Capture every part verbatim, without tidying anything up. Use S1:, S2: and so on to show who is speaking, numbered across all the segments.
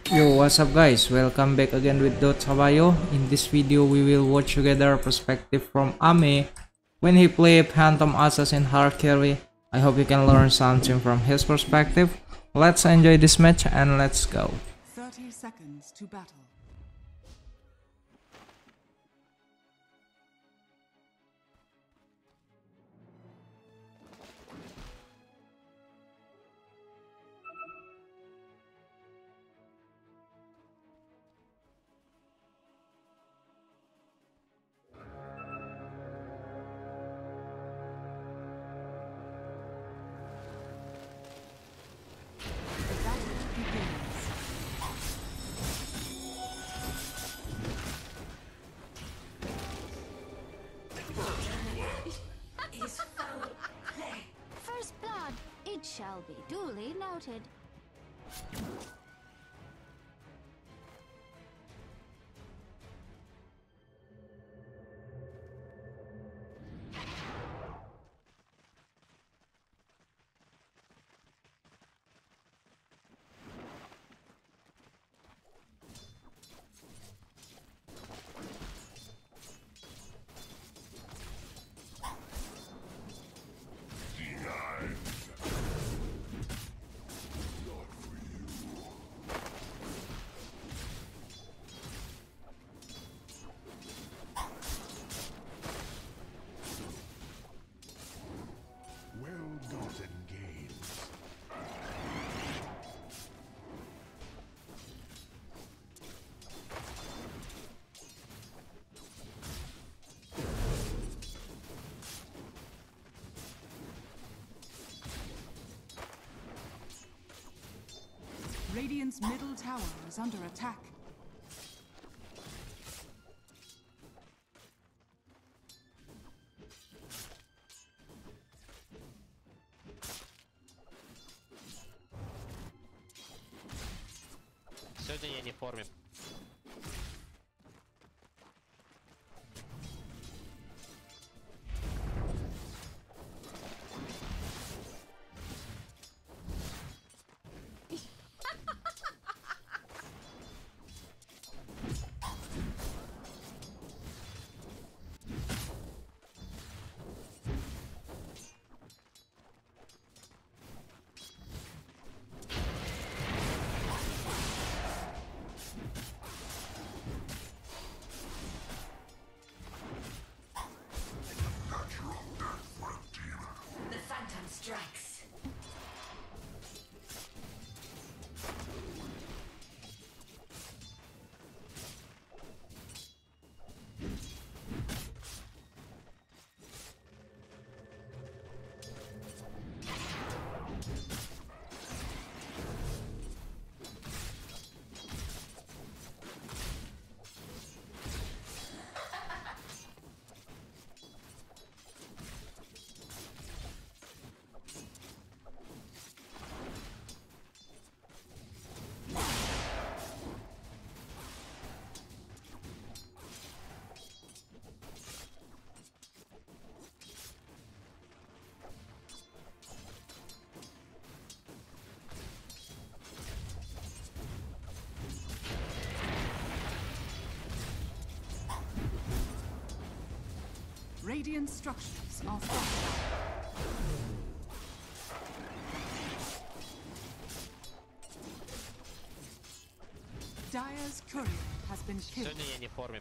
S1: Yo, what's up guys? Welcome back again with Dot Sabayo. In this video, we will watch together a perspective from Ame when he played Phantom Assassin Harkiri. I hope you can learn something from his perspective. Let's enjoy this match and let's go.
S2: thirty seconds to battle. The battle begins.
S3: First blood, it shall be duly noted.
S4: Well-gotten gains.
S2: Radiant's middle tower is under attack.
S5: Сегодня я не в форме.
S6: The Phantom strikes.
S2: Radiant structures are fortified. Dire's courier has been killed.
S5: Сегодня я не в форме.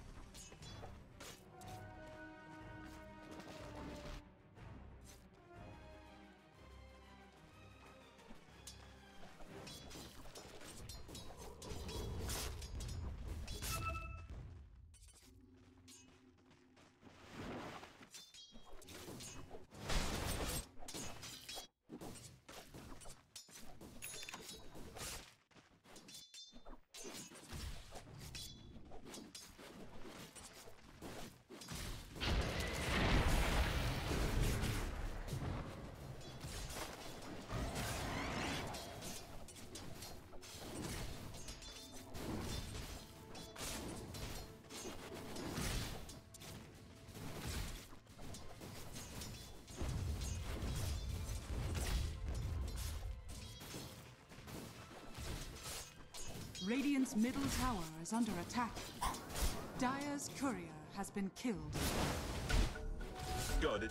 S2: Radiant's middle tower is under attack. Dire's courier has been killed.
S5: Got it.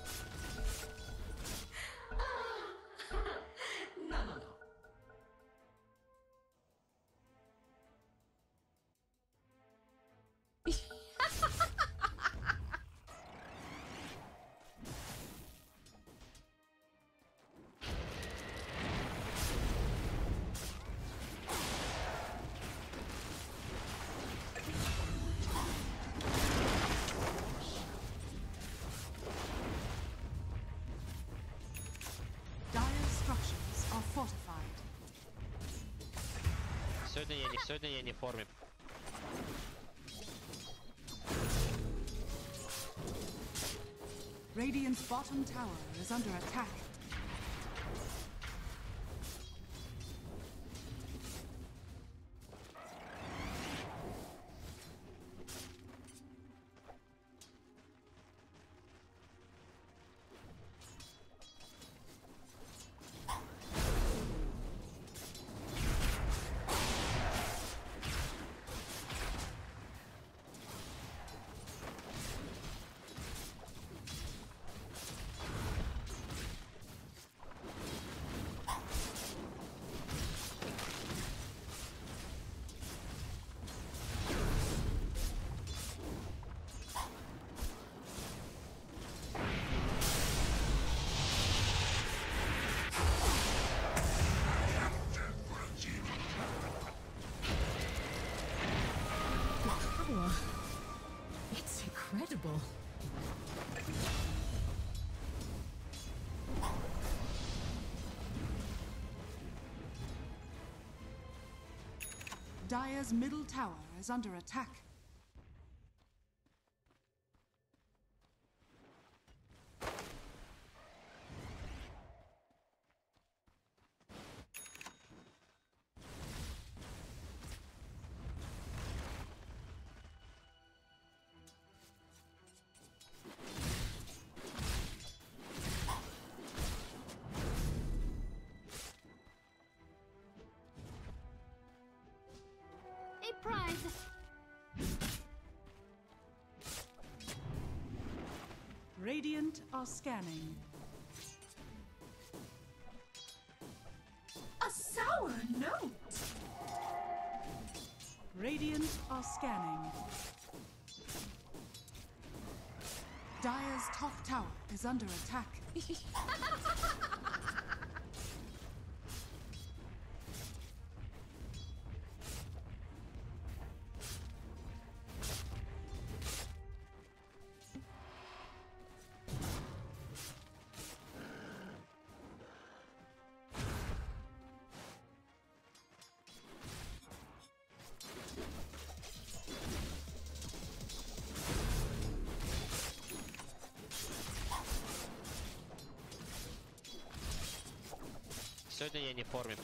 S6: No, no, no.
S2: Dire's structures are fortified.
S7: Сьогодні я не, сьогодні я не в формі.
S2: Radiant's bottom tower is under attack.
S6: It's incredible.
S2: Dire's middle tower is under attack.
S3: A prize.
S2: Radiant are scanning.
S6: A sour note.
S2: Radiant are scanning. Dire's top tower is under attack.
S7: Сьогодні я не в формі.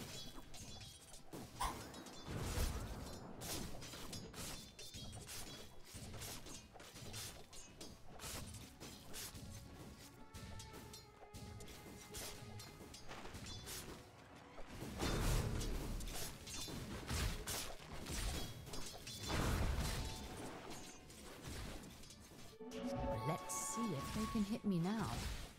S6: Let's see if they can hit me now.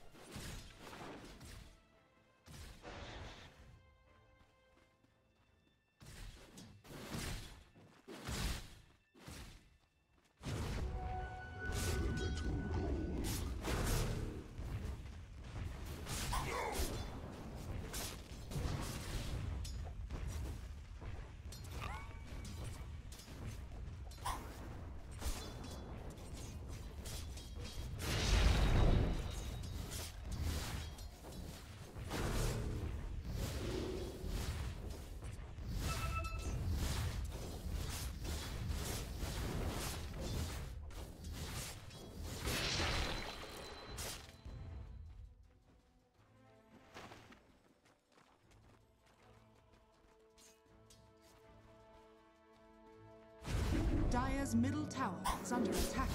S2: Dire's middle tower is under attack.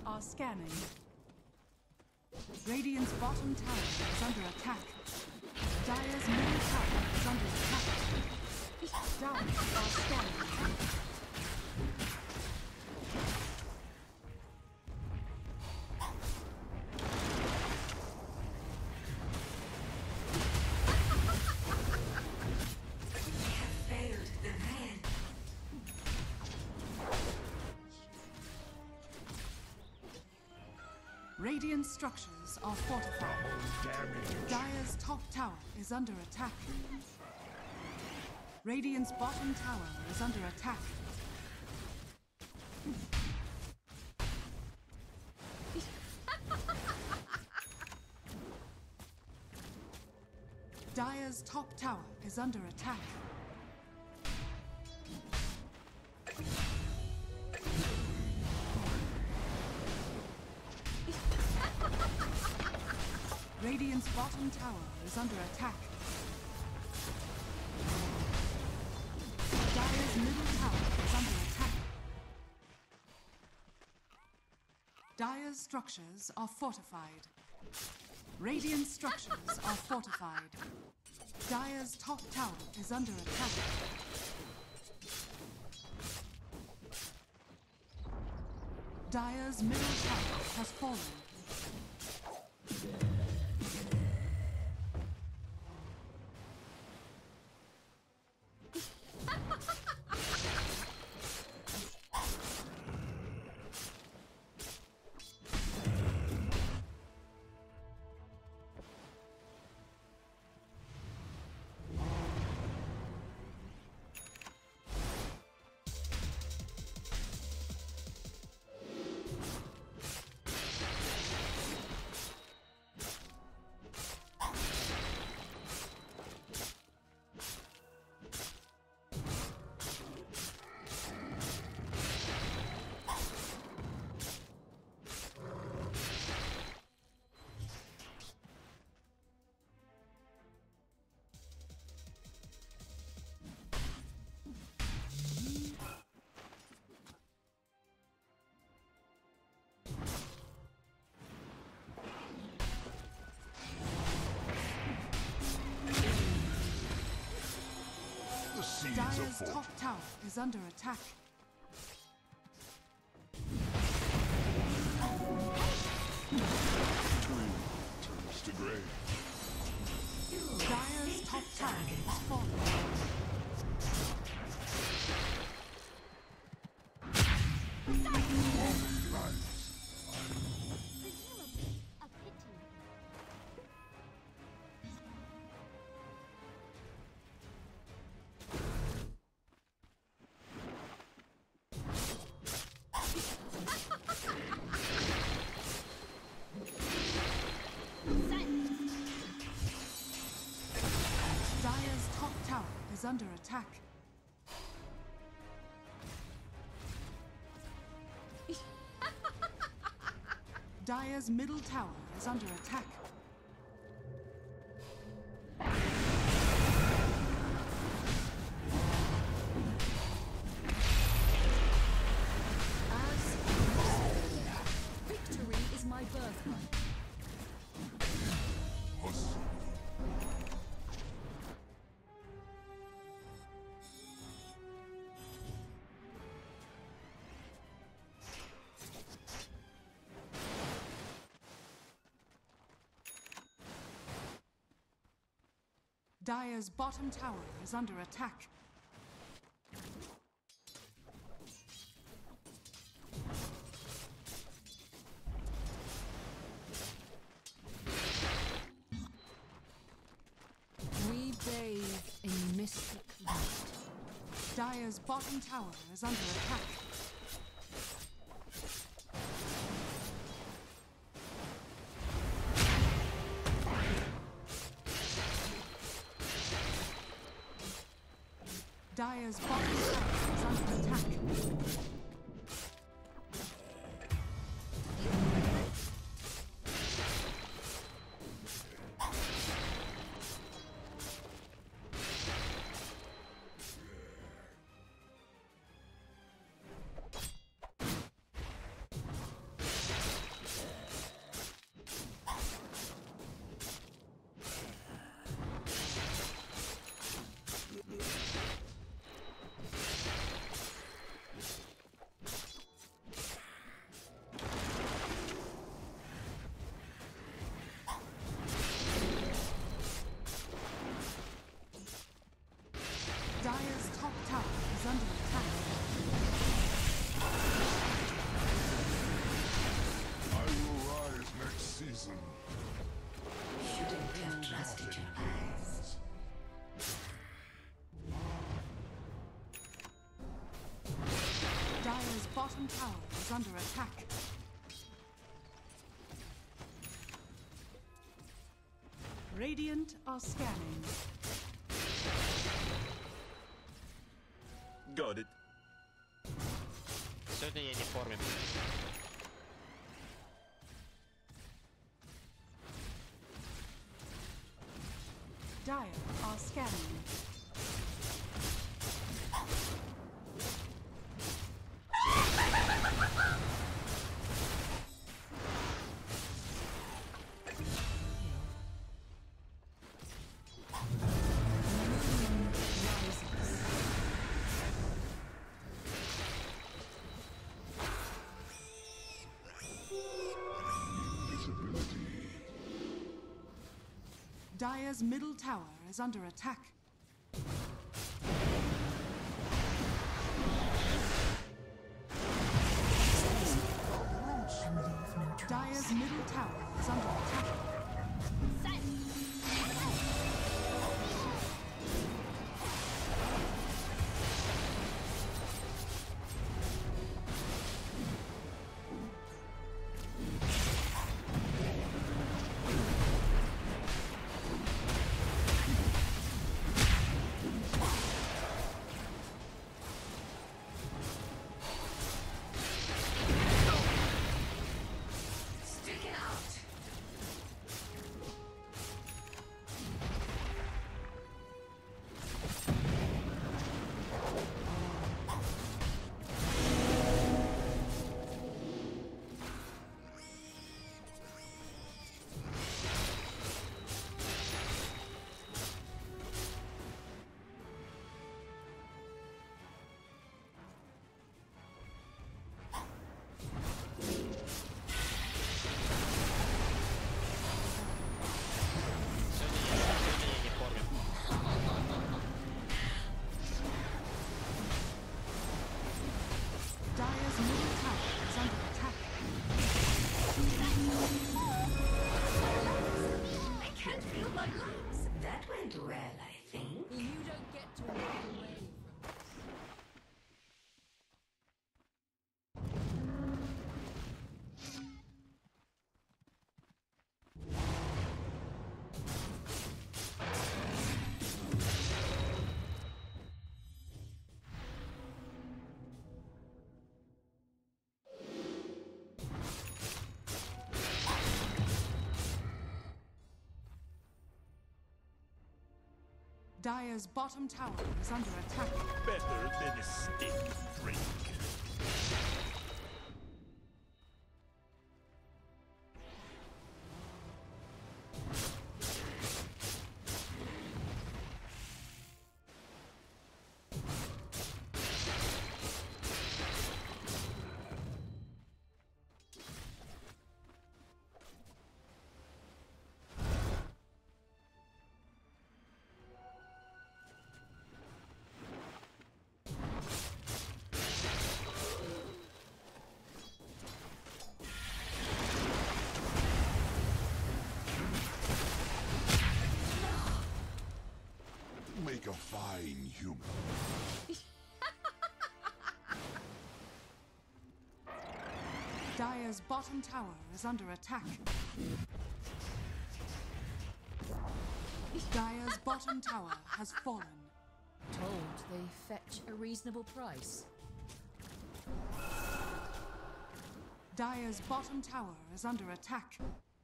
S2: are scanning. Radiant's bottom tower is under attack. Dire's middle tower is under attack. Dire are scanning. Radiant structures are fortified.
S4: Damage.
S2: Dire's top tower is under attack. Radiant's bottom tower is under attack. Dire's top tower is under attack. Radiant's bottom tower is under attack. Dire's middle tower is under attack. Dire's structures are fortified. Radiant structures are fortified. Dire's top tower is under attack. Dire's middle tower has fallen. Dire's top tower is under attack.
S4: Turns to gray.
S2: Dire's top tower is falling.
S3: Presumably, a pity.
S2: Dire's top tower is under attack. Dire's middle tower is under attack.
S6: As victory is my birthright.
S2: Dire's bottom tower is under attack.
S6: We bathe in mystic light.
S2: Dire's bottom tower is under attack. Dire's bottom tower is under attack. bottom tower is under attack. Radiant are scanning.
S5: Got it.
S7: Сьогодні я не в формі.
S2: Dire are scanning. Dire's middle tower is under attack. Dire's middle tower is under attack. Dire's middle tower is under attack.
S8: I can't feel my lungs. That went well, I think.
S6: You don't get to walk away from this.
S2: Dire's bottom tower is under attack.
S5: Better than a stick drink.
S4: Make a fine human.
S2: Dire's bottom tower is under attack. Dire's bottom tower has fallen.
S6: Told they fetch a reasonable price.
S2: Dire's bottom tower is under attack.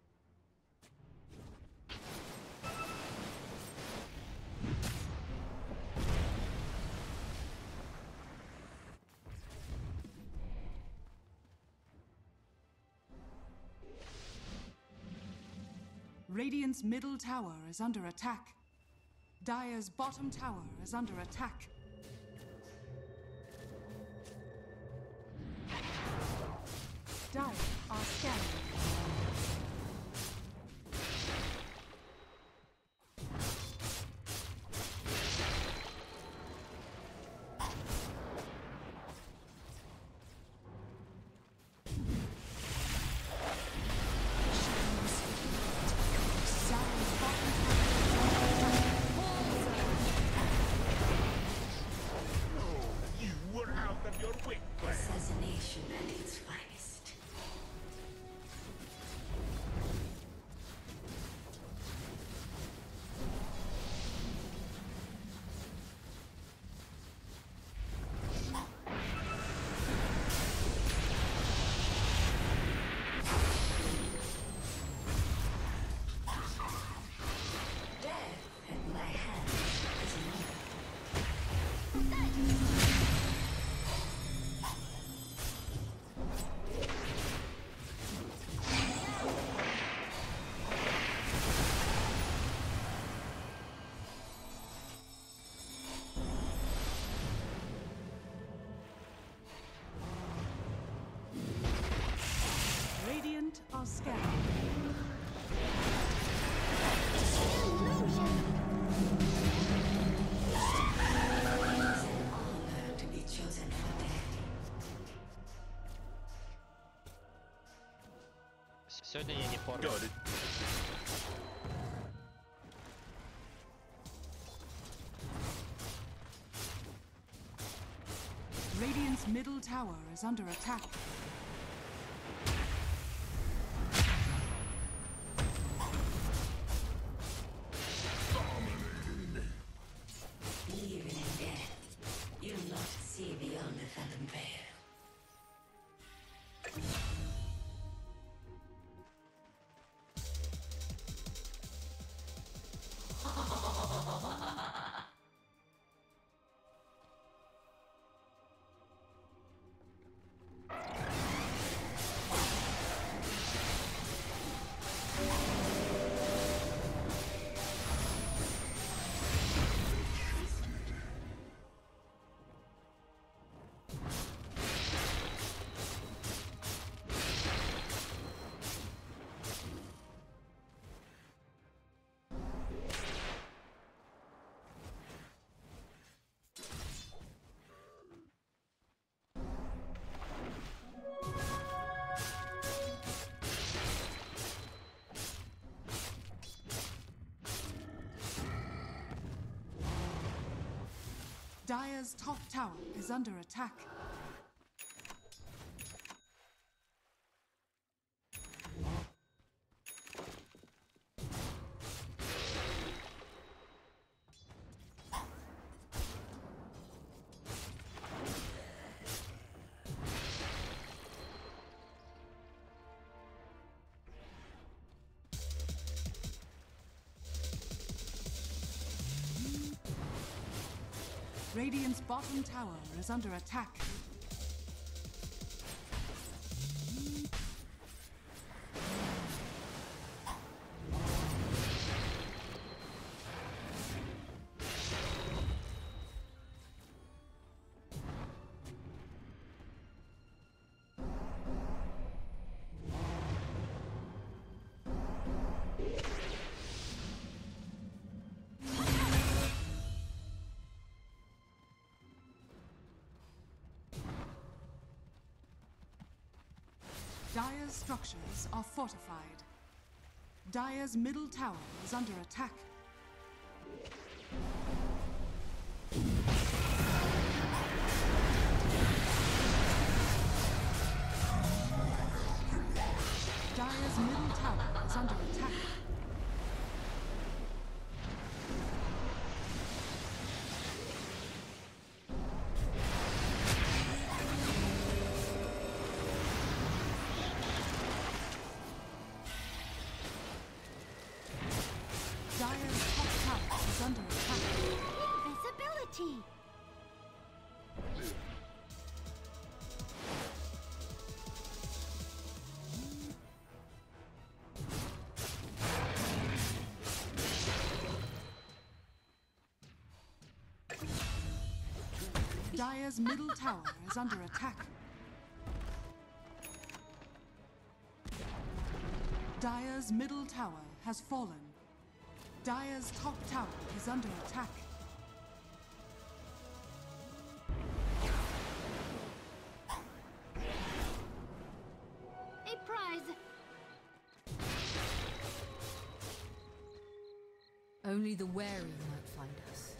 S2: Radiant's middle tower is under attack. Dire's bottom tower is under attack. Dire are scanning. Dire's bottom tower is under attack.
S7: Сегодня я не в форме.
S5: Got it.
S2: Radiant's middle tower is under attack.
S8: Even in death, you'll not see beyond the phantom veil.
S2: Dire's top tower is under attack. Radiant's bottom tower is under attack. Dire's structures are fortified. Dire's middle tower is under attack. Dire's middle tower is under attack. Dire's top tower is under attack.
S3: Visibility!
S2: Dire's middle tower is under attack. Dire's middle tower has fallen. Dire's top tower is under attack.
S3: A prize!
S6: Only the wary might find us.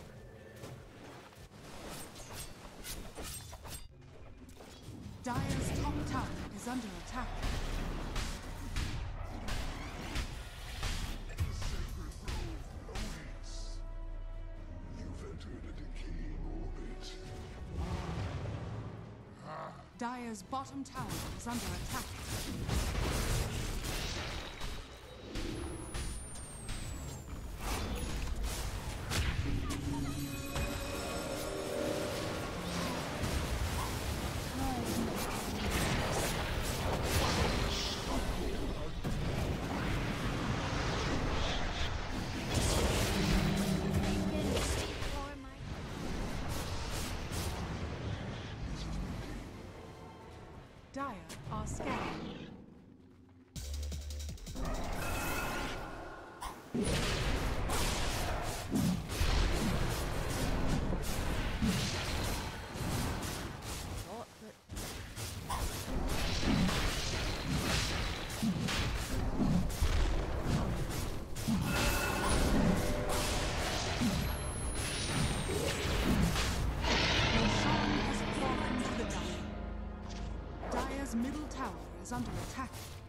S2: Dire's top tower is under attack.
S4: Sacred grove awaits. You've entered a decaying orbit.
S2: Dire's bottom tower is under attack.
S3: For my
S2: Dire are scanning.
S6: Thought that
S2: Radiant's middle tower is under attack.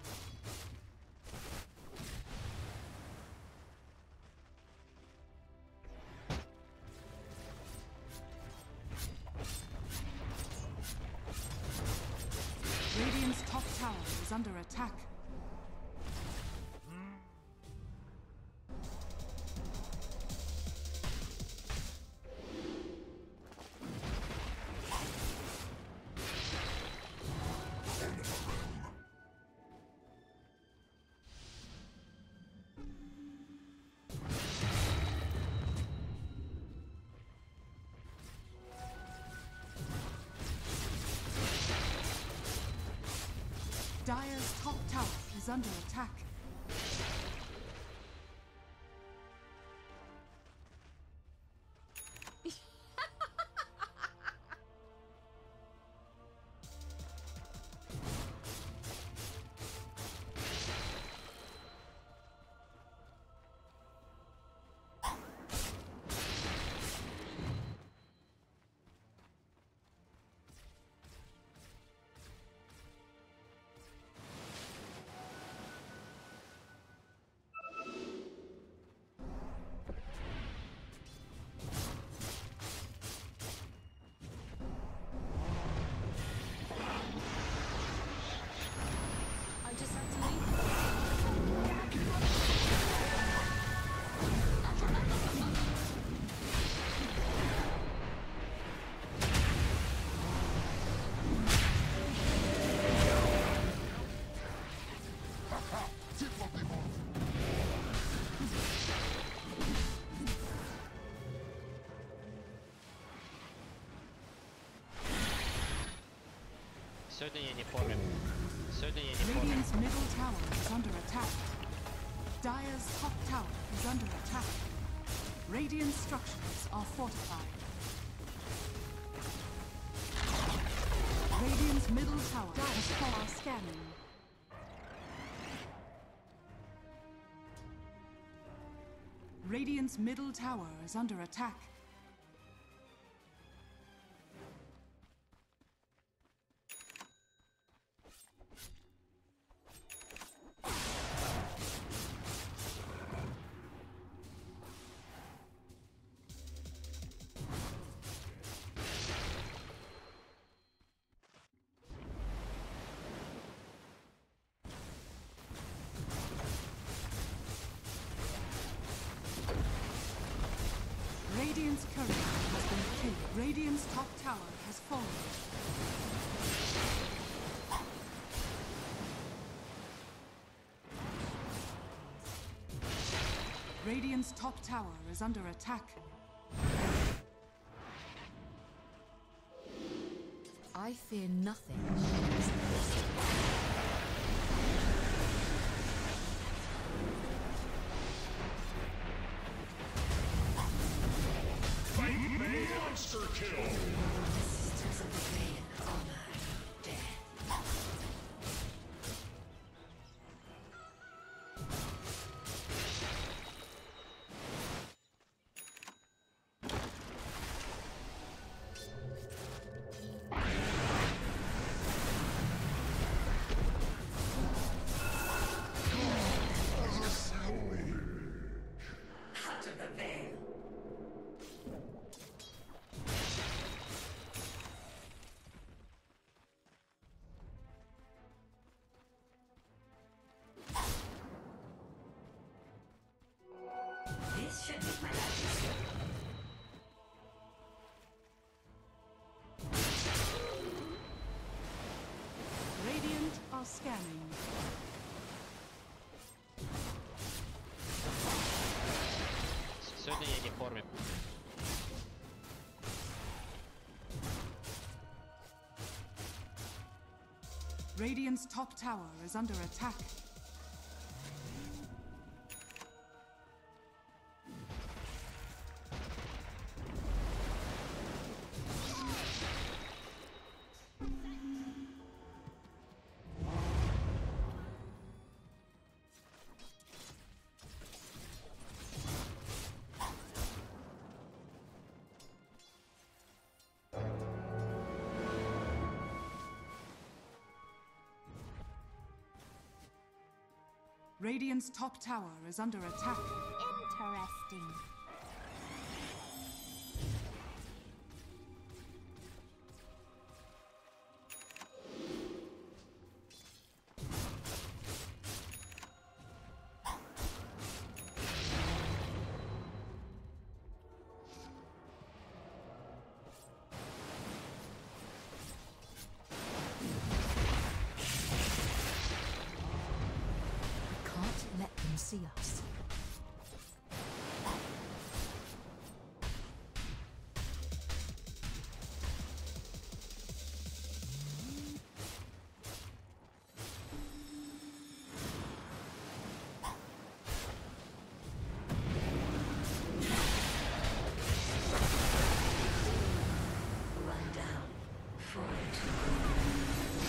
S2: Radiant's top tower is under attack. Dire's top tower is under attack.
S6: I just have to leave.
S7: Сегодня я не в форме. Сегодня я не в форме.
S2: Radiant's middle tower is under attack. Dire's top tower is under attack. Radiant structures are fortified. Radiant's middle tower is far scanning. Radiant's middle tower is under attack. Radiant's courier has been killed. Radiant's top tower has fallen. Radiant's top tower is under attack.
S6: I fear nothing.
S4: Monster kill!
S8: Sisters of the Veil honor death. Heart of the Veil. This should make my life easier.
S2: Radiant are scanning.
S7: Сегодня я не в форме.
S2: Radiant's top tower is under attack. Radiant's top tower is under attack.
S3: Interesting.
S6: Can't let them see us.
S8: Run down. Fall to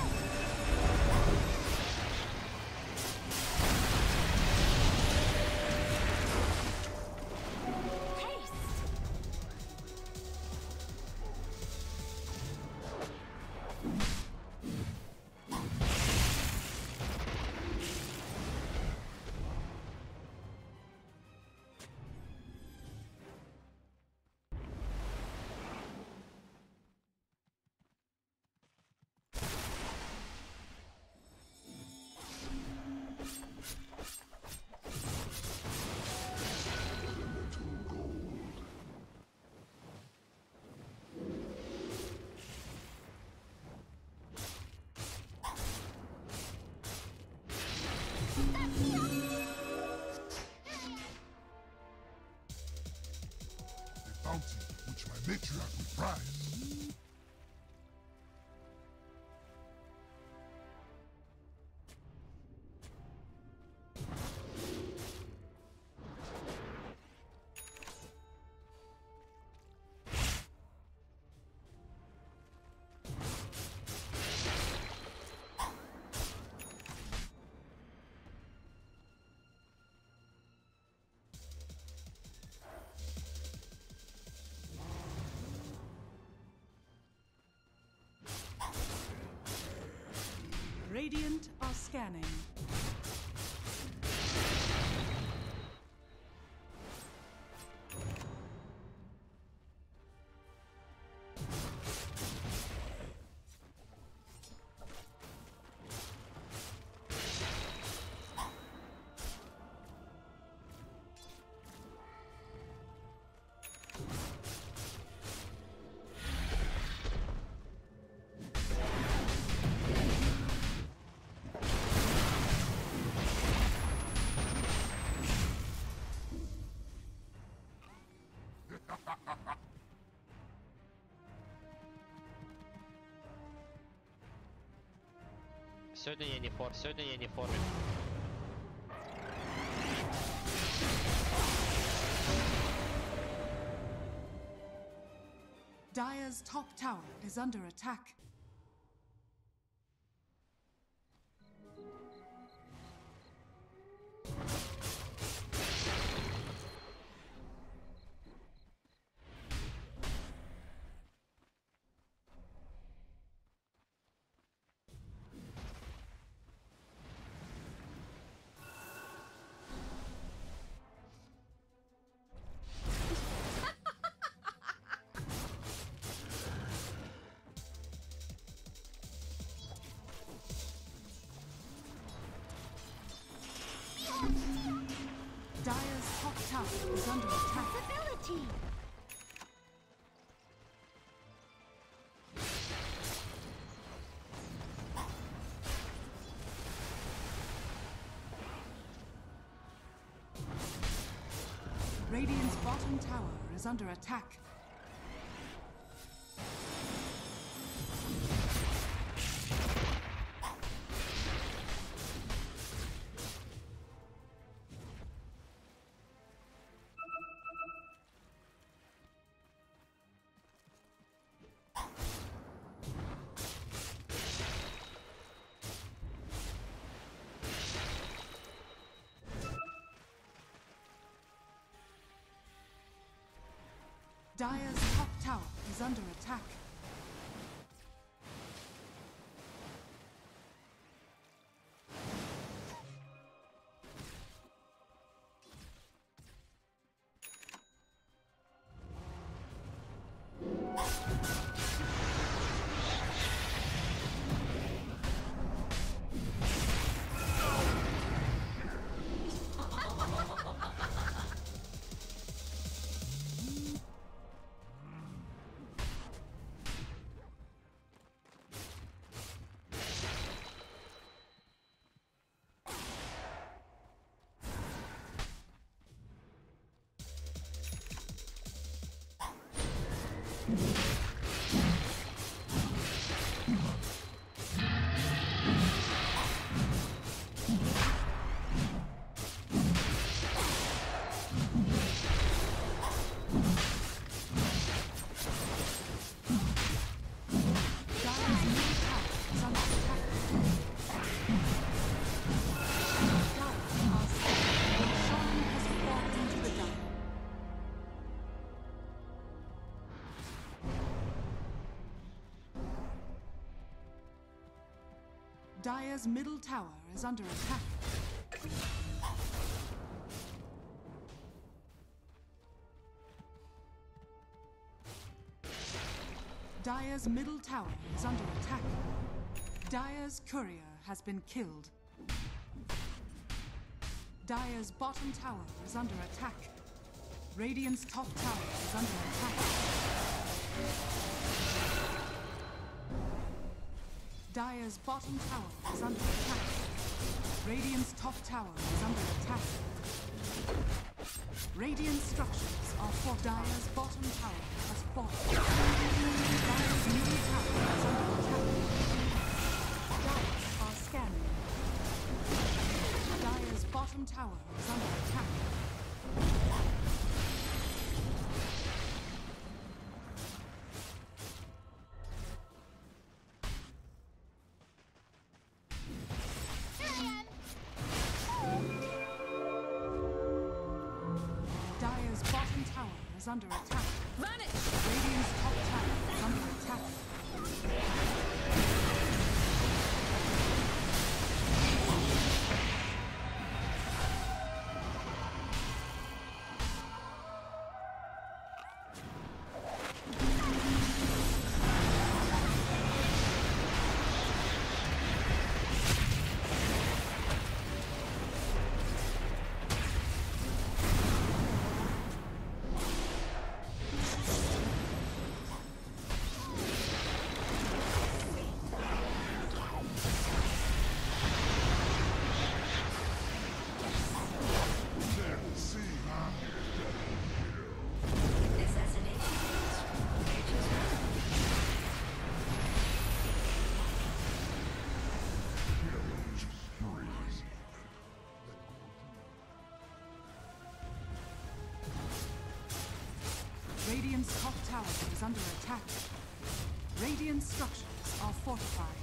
S4: The bounty which my matriarch will prize.
S2: Radiant are scanning.
S7: Сегодня я не фор, сегодня я не форме.
S2: Dire's top tower is under attack. Dire's top tower is under attack.
S3: Ability.
S2: Radiant's bottom tower is under attack. Dire's top tower is under attack. Dire's middle tower is under attack. Dire's middle tower is under attack. Dire's courier has been killed. Dire's bottom tower is under attack. Radiant's top tower is under attack. Dire's bottom tower is under attack. Radiant's top tower is under attack. Radiant structures are for Dire's bottom tower has fallen. Dire's middle tower is under attack. Dire are scanning. Dire's bottom tower is under attack. Dire's bottom tower is under attack.
S6: Vanish!
S2: Radiant's top tower is under attack. Radiant's top tower is under attack. Radiant structures are fortified.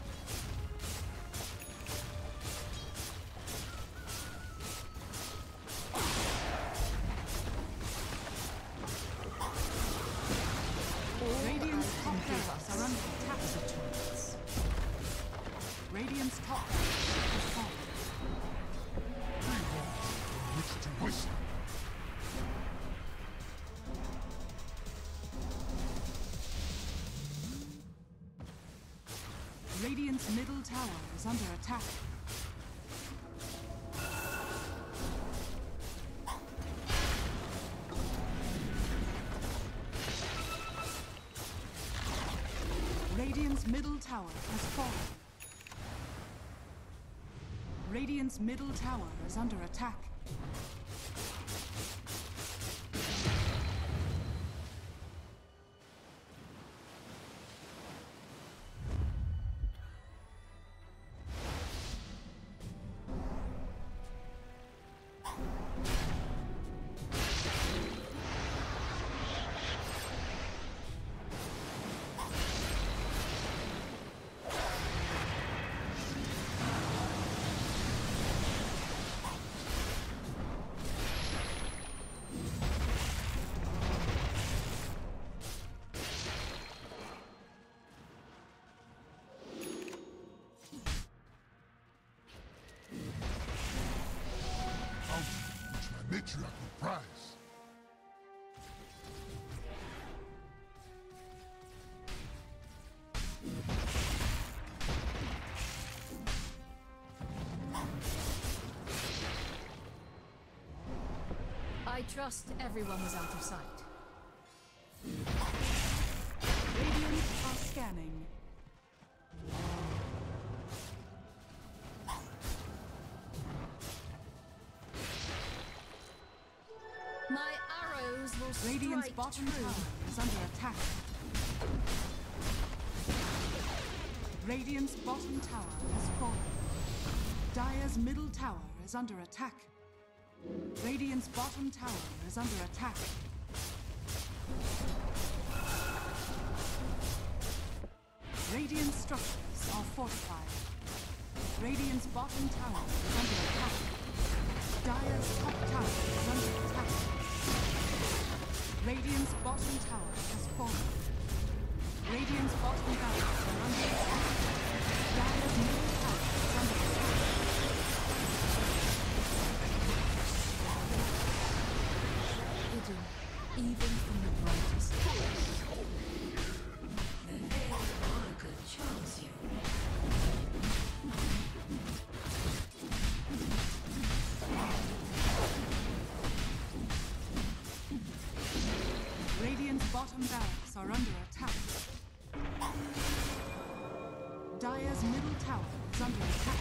S2: Radiant's top towers are under attack. Radiant's top tower is fallen.
S4: Which to whistle.
S2: Radiant's middle tower is under attack. Radiant's middle tower has fallen. Radiant's middle tower is under attack.
S4: Matriarch with prize.
S6: I trust everyone was out of sight.
S2: Radiant are scanning.
S6: My arrows will strike
S2: Radiant's bottom
S6: true.
S2: tower is under attack. Radiant's bottom tower has fallen. Dire's middle tower is under attack. Radiant's bottom tower is under attack. Radiant structures are fortified. Radiant's bottom tower is under attack. Dire's top tower is under attack. Radiant's bottom tower has fallen. Radiant's bottom tower is under attack. Dire's middle tower bottom barracks are under attack. Dire's middle tower is under attack.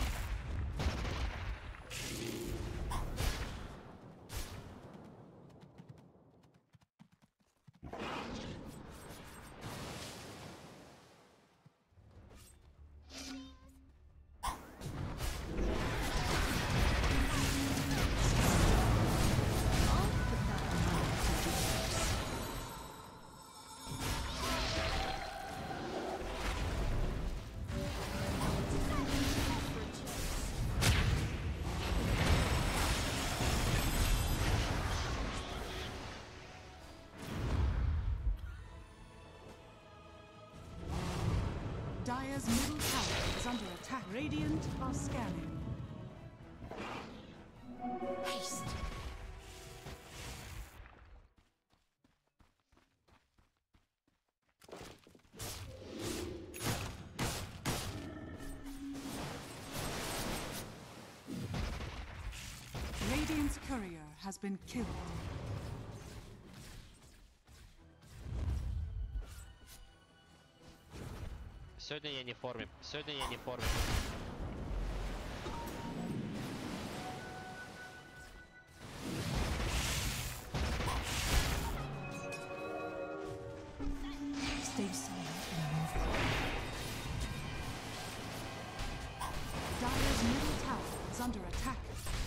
S2: Dire's middle tower is under attack. Radiant are scanning.
S6: Haste.
S2: Radiant's courier has been killed.
S7: Сегодня я не в форме. Сегодня я не в форме.
S6: Stay silent and move on.
S2: Dire's middle tower is under attack.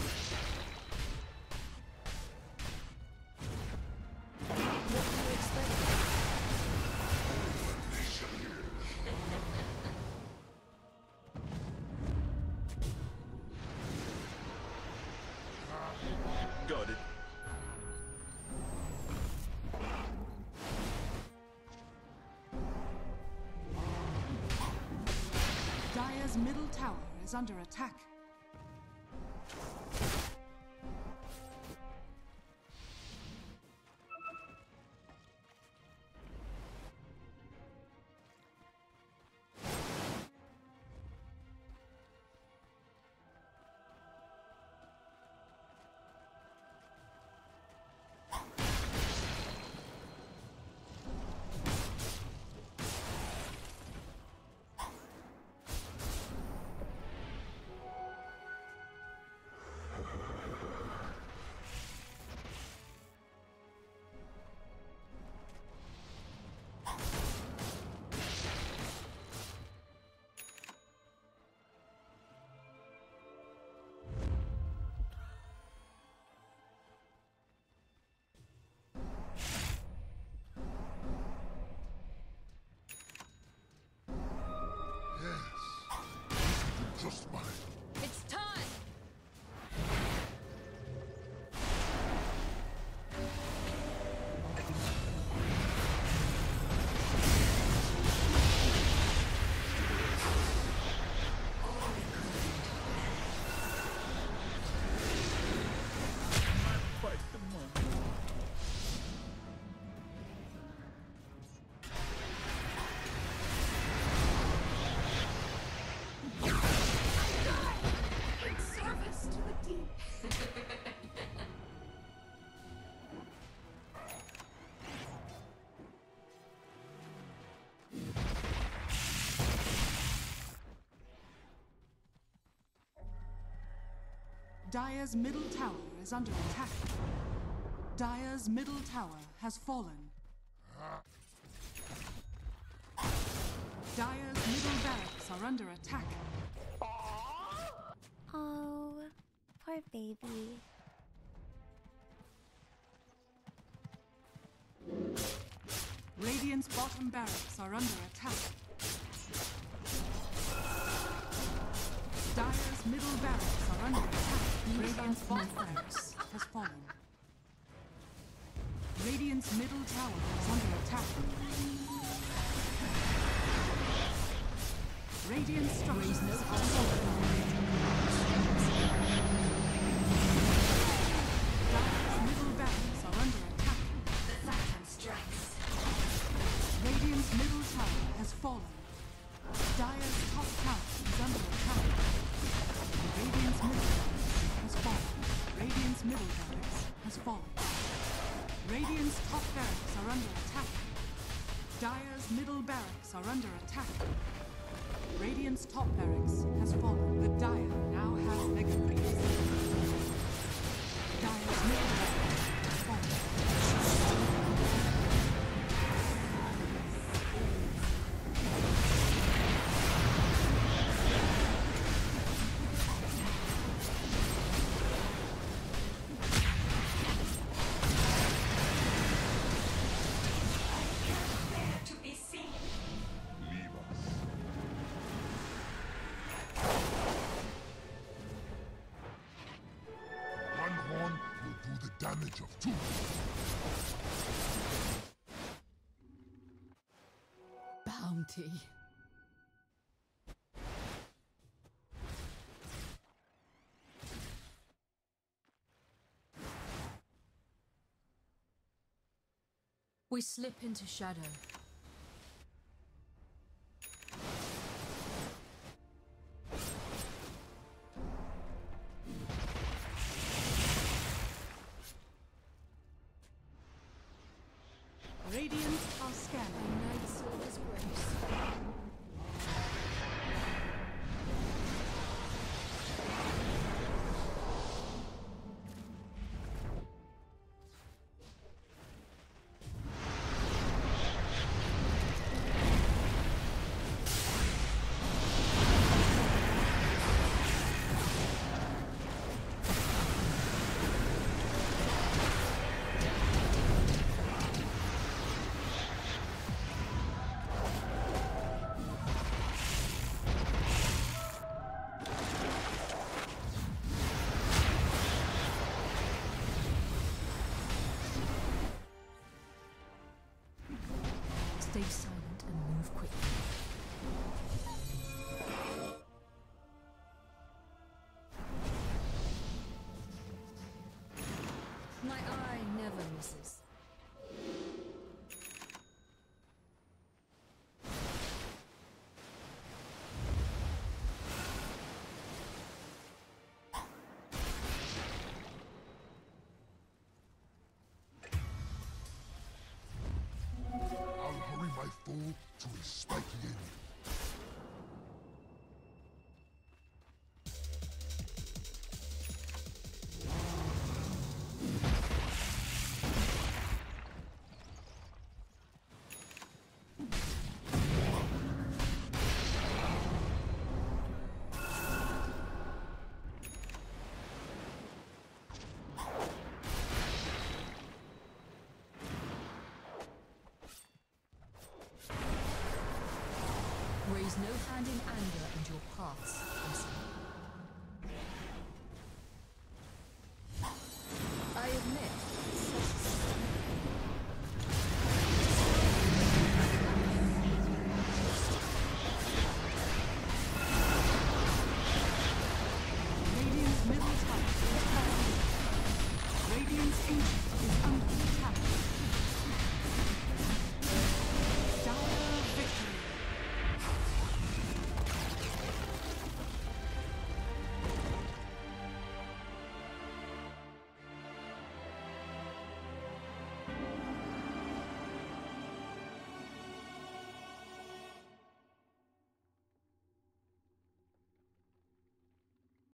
S6: What do you expect?
S5: Got it.
S2: Dire's middle tower is under attack.
S4: Just mine.
S6: It's time!
S5: Fight the money.
S8: Service to the deep.
S2: Dire's middle tower is under attack. Dire's middle tower has fallen. Dire's middle barracks are under attack.
S3: Oh, poor baby.
S2: Radiant's bottom barracks are under attack. Dire's middle barracks are under attack. Radiant's bottom barracks has fallen. Radiant's middle tower is under attack. Radiant structures are falling. Dire's middle barracks are under attack.
S8: The Phantom strikes.
S2: Radiant's middle tower has fallen. Dire's top tower is under attack. Radiant's middle barracks has fallen. Radiant's middle barracks has fallen. Radiant's top barracks are under attack. Dire's middle barracks are under attack. Radiant's top barracks has fallen. The Dire now have mega creeps. Dire's middle barracks has fallen.
S8: To be seen.
S4: Leave us. One horn will do the damage of two.
S6: Bounty. We slip into shadow.
S2: Radiant are scanning.
S6: Night Soldier's grace. Stay silent and move quickly. My eye never misses.
S4: I'll hurry my foe to a spiky end.
S6: Raise no hand in anger, and your paths will see.